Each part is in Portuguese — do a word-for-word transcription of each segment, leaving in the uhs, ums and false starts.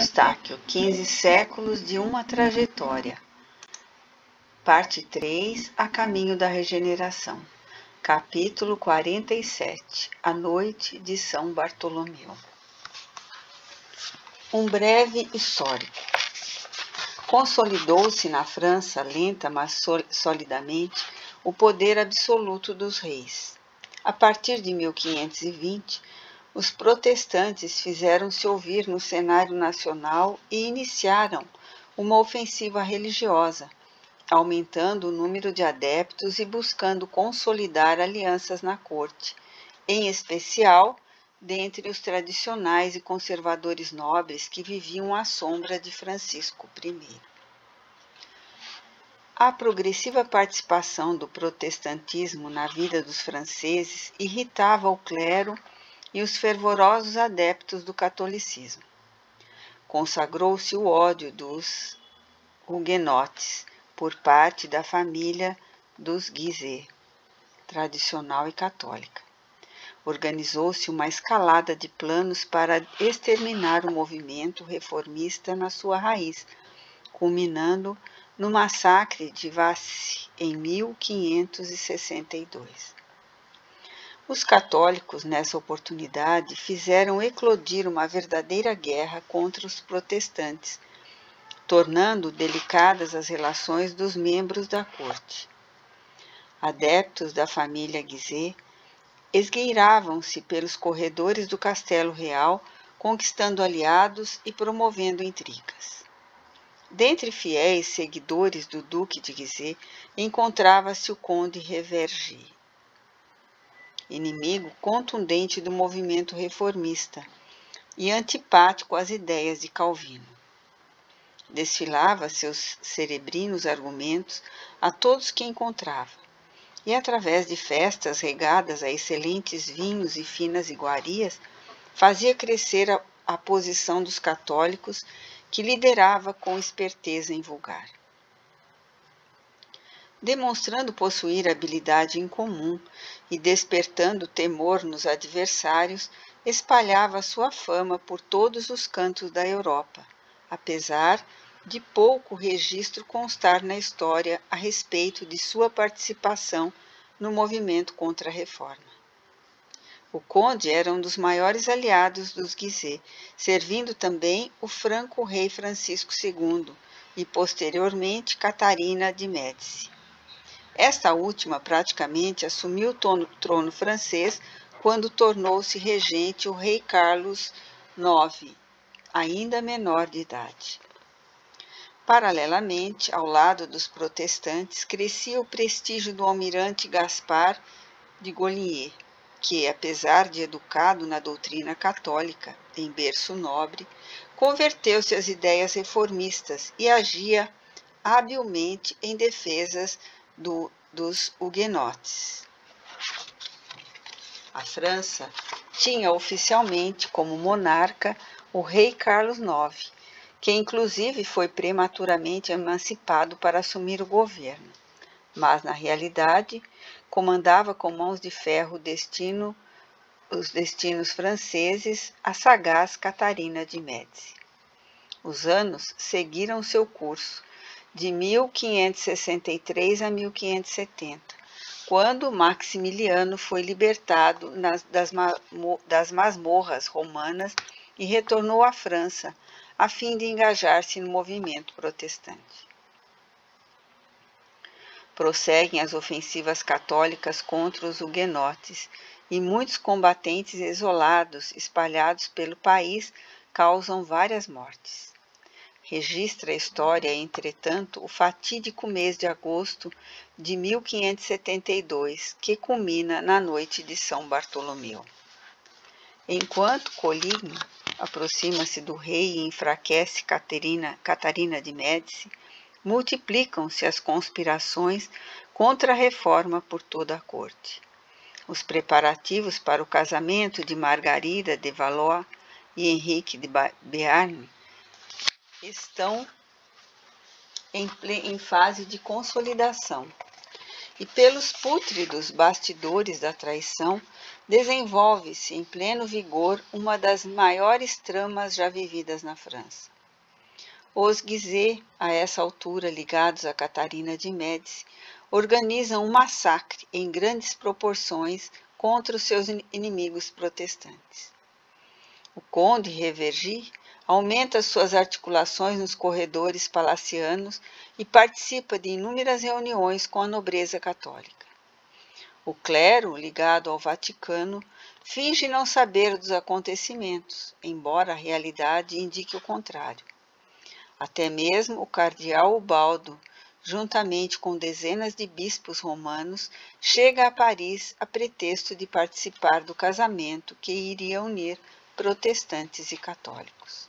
Eustáquio, quinze séculos de uma trajetória. Parte três, A caminho da regeneração. Capítulo quarenta e sete, A noite de São Bartolomeu. Um breve histórico. Consolidou-se na França, lenta mas solidamente, o poder absoluto dos reis. A partir de mil quinhentos e vinte, os protestantes fizeram-se ouvir no cenário nacional e iniciaram uma ofensiva religiosa, aumentando o número de adeptos e buscando consolidar alianças na corte, em especial dentre os tradicionais e conservadores nobres que viviam à sombra de Francisco I. A progressiva participação do protestantismo na vida dos franceses irritava o clero e os fervorosos adeptos do catolicismo. Consagrou-se o ódio dos huguenotes por parte da família dos Guise, tradicional e católica. Organizou-se uma escalada de planos para exterminar o movimento reformista na sua raiz, culminando no massacre de Vassy em mil quinhentos e sessenta e dois. Os católicos, nessa oportunidade, fizeram eclodir uma verdadeira guerra contra os protestantes, tornando delicadas as relações dos membros da corte. Adeptos da família Guise esgueiravam-se pelos corredores do Castelo Real, conquistando aliados e promovendo intrigas. Dentre fiéis seguidores do Duque de Guise, encontrava-se o Conde Revergy, inimigo contundente do movimento reformista e antipático às ideias de Calvino. Desfilava seus cerebrinos argumentos a todos que encontrava, e através de festas regadas a excelentes vinhos e finas iguarias, fazia crescer a, a posição dos católicos, que liderava com esperteza invulgar. Demonstrando possuir habilidade incomum e despertando temor nos adversários, espalhava sua fama por todos os cantos da Europa, apesar de pouco registro constar na história a respeito de sua participação no movimento contra a reforma. O conde era um dos maiores aliados dos Guise, servindo também o franco rei Francisco segundo e, posteriormente, Catarina de Médici. Esta última praticamente assumiu o trono francês quando tornou-se regente o rei Carlos nono, ainda menor de idade. Paralelamente, ao lado dos protestantes, crescia o prestígio do almirante Gaspar de Coligny, que, apesar de educado na doutrina católica, em berço nobre, converteu-se às ideias reformistas e agia habilmente em defesa do, dos huguenotes. A França tinha oficialmente como monarca o rei Carlos nono, que inclusive foi prematuramente emancipado para assumir o governo, mas na realidade comandava com mãos de ferro o destino, os destinos franceses a sagaz Catarina de Médici. Os anos seguiram seu curso, de mil quinhentos e sessenta e três a mil quinhentos e setenta, quando Maximiliano foi libertado nas, das, das masmorras romanas e retornou à França, a fim de engajar-se no movimento protestante. Prosseguem as ofensivas católicas contra os huguenotes e muitos combatentes isolados espalhados pelo país causam várias mortes. Registra a história, entretanto, o fatídico mês de agosto de mil quinhentos e setenta e dois, que culmina na noite de São Bartolomeu. Enquanto Coligny aproxima-se do rei e enfraquece Catarina, Catarina de Médici, multiplicam-se as conspirações contra a reforma por toda a corte. Os preparativos para o casamento de Margarida de Valois e Henrique de Béarn estão em, em fase de consolidação, e pelos pútridos bastidores da traição desenvolve-se em pleno vigor uma das maiores tramas já vividas na França. Os Guizet, a essa altura ligados a Catarina de Médici, organizam um massacre em grandes proporções contra os seus inimigos protestantes. O conde Revergy aumenta suas articulações nos corredores palacianos e participa de inúmeras reuniões com a nobreza católica. O clero, ligado ao Vaticano, finge não saber dos acontecimentos, embora a realidade indique o contrário. Até mesmo o cardeal Ubaldo, juntamente com dezenas de bispos romanos, chega a Paris a pretexto de participar do casamento que iria unir protestantes e católicos.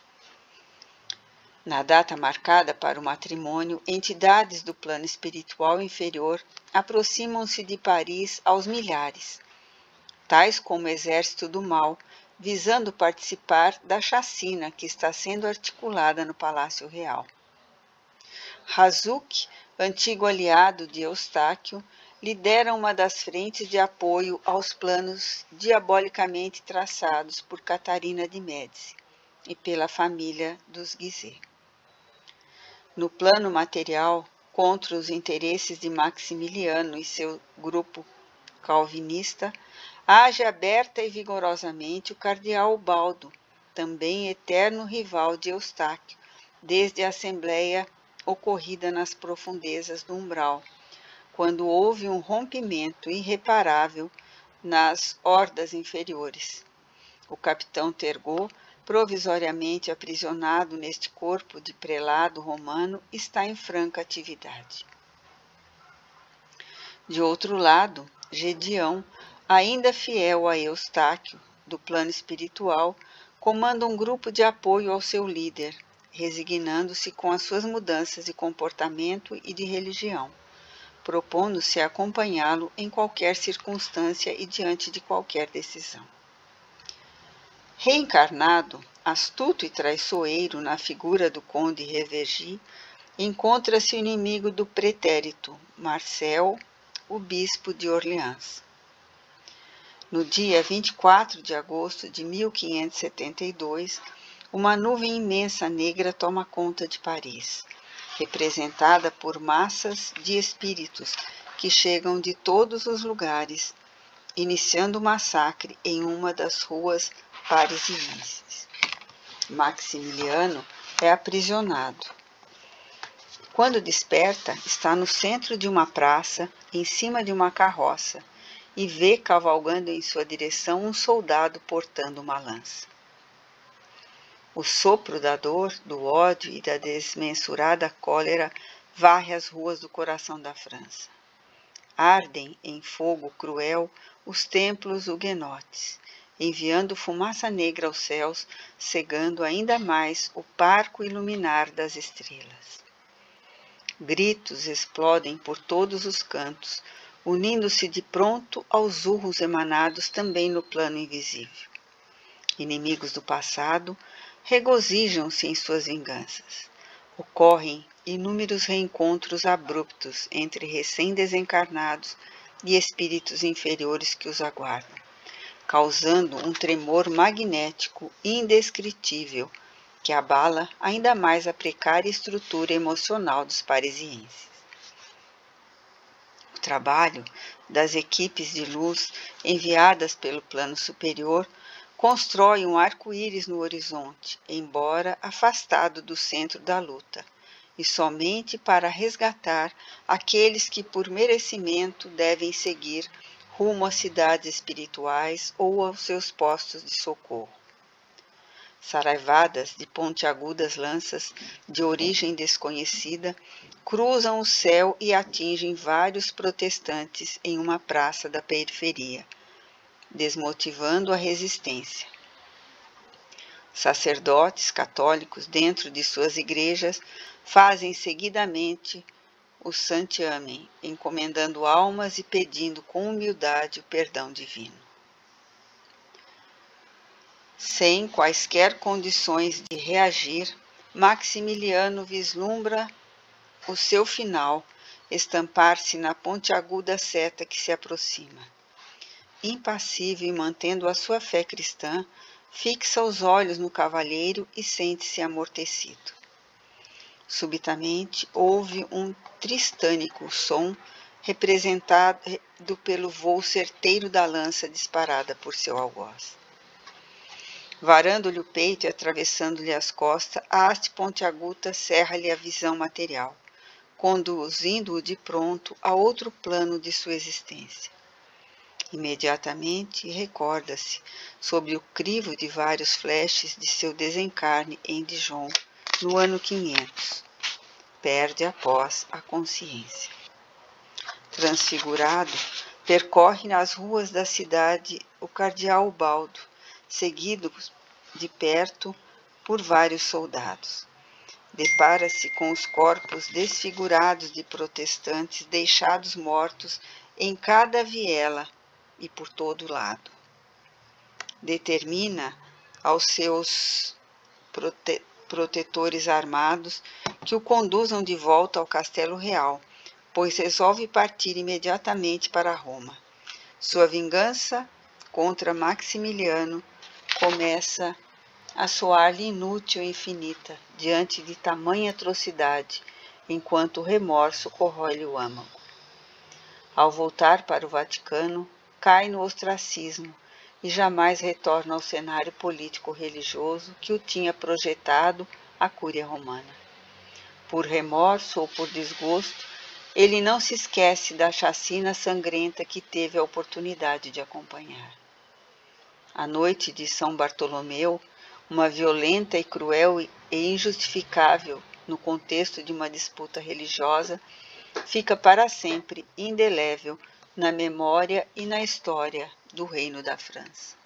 Na data marcada para o matrimônio, entidades do plano espiritual inferior aproximam-se de Paris aos milhares, tais como o exército do mal, visando participar da chacina que está sendo articulada no Palácio Real. Razuc, antigo aliado de Eustáquio, lidera uma das frentes de apoio aos planos diabolicamente traçados por Catarina de Médici e pela família dos Guizet. No plano material, contra os interesses de Maximiliano e seu grupo calvinista, age aberta e vigorosamente o cardeal Ubaldo, também eterno rival de Eustáquio, desde a assembleia ocorrida nas profundezas do umbral, quando houve um rompimento irreparável nas hordas inferiores. O capitão Turgot, provisoriamente aprisionado neste corpo de prelado romano, está em franca atividade. De outro lado, Gedião, ainda fiel a Eustáquio, do plano espiritual, comanda um grupo de apoio ao seu líder, resignando-se com as suas mudanças de comportamento e de religião, propondo-se acompanhá-lo em qualquer circunstância e diante de qualquer decisão. Reencarnado, astuto e traiçoeiro na figura do conde Revergy, encontra-se o inimigo do pretérito, Marcel, o bispo de Orleans. No dia vinte e quatro de agosto de mil quinhentos e setenta e dois, uma nuvem imensa negra toma conta de Paris, representada por massas de espíritos que chegam de todos os lugares, iniciando o massacre em uma das ruas parisienses. Maximiliano é aprisionado. Quando desperta, está no centro de uma praça, em cima de uma carroça, e vê cavalgando em sua direção um soldado portando uma lança. O sopro da dor, do ódio e da desmensurada cólera varre as ruas do coração da França. Ardem em fogo cruel os templos huguenotes, enviando fumaça negra aos céus, cegando ainda mais o parco iluminar das estrelas. Gritos explodem por todos os cantos, unindo-se de pronto aos urros emanados também no plano invisível. Inimigos do passado regozijam-se em suas vinganças. Ocorrem inúmeros reencontros abruptos entre recém-desencarnados e espíritos inferiores que os aguardam, causando um tremor magnético indescritível que abala ainda mais a precária estrutura emocional dos parisienses. O trabalho das equipes de luz enviadas pelo plano superior constrói um arco-íris no horizonte, embora afastado do centro da luta, e somente para resgatar aqueles que por merecimento devem seguir rumo às cidades espirituais ou aos seus postos de socorro. Saraivadas de pontiagudas lanças de origem desconhecida cruzam o céu e atingem vários protestantes em uma praça da periferia, desmotivando a resistência. Sacerdotes católicos dentro de suas igrejas fazem seguidamente o santiamem, encomendando almas e pedindo com humildade o perdão divino. Sem quaisquer condições de reagir, Maximiliano vislumbra o seu final estampar-se na pontiaguda seta que se aproxima. impassível e mantendo a sua fé cristã, fixa os olhos no cavalheiro e sente-se amortecido. Subitamente ouve um tristânico som representado pelo vôo certeiro da lança disparada por seu algoz. Varando-lhe o peito e atravessando-lhe as costas, a haste pontiaguda cerra-lhe a visão material, conduzindo-o de pronto a outro plano de sua existência. Imediatamente recorda-se sobre o crivo de vários flashes de seu desencarne em Dijon, no ano quinhentos. Perde após a consciência. Transfigurado, percorre nas ruas da cidade o cardeal Ubaldo, seguido de perto por vários soldados. Depara-se com os corpos desfigurados de protestantes deixados mortos em cada viela e por todo lado. Determina aos seus prote protetores armados que o conduzam de volta ao Castelo Real, pois resolve partir imediatamente para Roma. Sua vingança contra Maximiliano começa a soar-lhe inútil e infinita diante de tamanha atrocidade, enquanto o remorso corrói-lhe o âmago. Ao voltar para o Vaticano, cai no ostracismo e jamais retorna ao cenário político-religioso que o tinha projetado a Cúria Romana. Por remorso ou por desgosto, ele não se esquece da chacina sangrenta que teve a oportunidade de acompanhar. A noite de São Bartolomeu, uma violenta e cruel e injustificável no contexto de uma disputa religiosa, fica para sempre indelével na memória e na história do Reino da França.